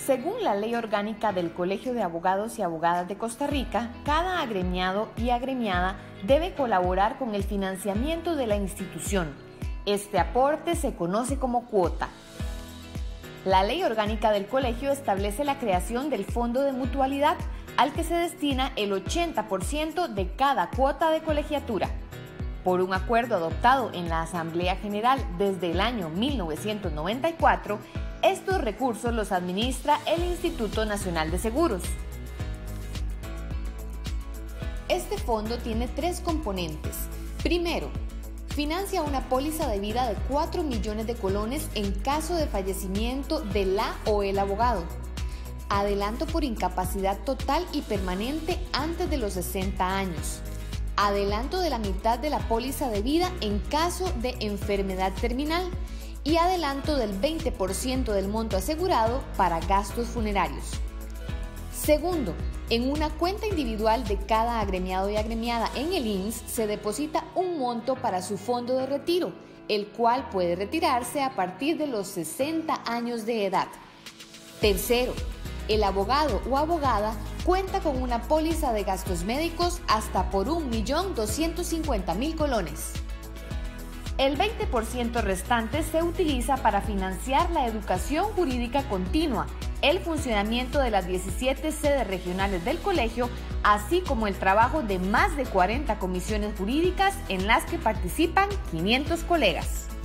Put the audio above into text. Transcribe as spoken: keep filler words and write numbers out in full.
Según la Ley Orgánica del Colegio de Abogados y Abogadas de Costa Rica, cada agremiado y agremiada debe colaborar con el financiamiento de la institución. Este aporte se conoce como cuota. La Ley Orgánica del Colegio establece la creación del Fondo de Mutualidad, al que se destina el ochenta por ciento de cada cuota de colegiatura. Por un acuerdo adoptado en la Asamblea General desde el año mil novecientos noventa y cuatro, estos recursos los administra el Instituto Nacional de Seguros. Este fondo tiene tres componentes. Primero, financia una póliza de vida de cuatro millones de colones en caso de fallecimiento de la o el abogado. Adelanto por incapacidad total y permanente antes de los sesenta años. Adelanto de la mitad de la póliza de vida en caso de enfermedad terminal y adelanto del veinte por ciento del monto asegurado para gastos funerarios. Segundo, en una cuenta individual de cada agremiado y agremiada en el I M S S se deposita un monto para su fondo de retiro, el cual puede retirarse a partir de los sesenta años de edad. Tercero, el abogado o abogada cuenta con una póliza de gastos médicos hasta por un millón doscientos cincuenta mil colones. El veinte por ciento restante se utiliza para financiar la educación jurídica continua, el funcionamiento de las diecisiete sedes regionales del colegio, así como el trabajo de más de cuarenta comisiones jurídicas en las que participan quinientos colegas.